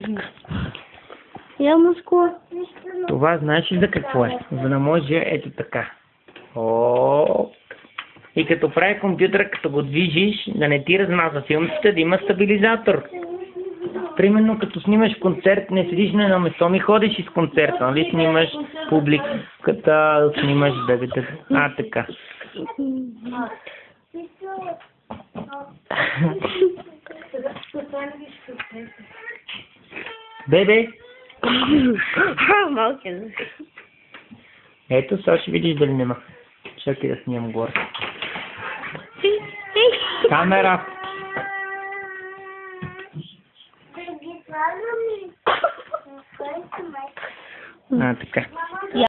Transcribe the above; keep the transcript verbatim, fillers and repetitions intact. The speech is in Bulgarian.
Я мускул. Това знаеш ли за какво е? За да може ето така. О. И като прави компютъра, като го движиш, да не ти размазва филмчета, да има стабилизатор. Примерно като снимаш концерт, не седиш на едно место, ми ходиш из концерта, нали? Снимаш публиката, снимаш бебета. А, така. Бебе! Малки. Ето, сега ще видиш дали нема. Чакай да снимам горе. Камера! А, така.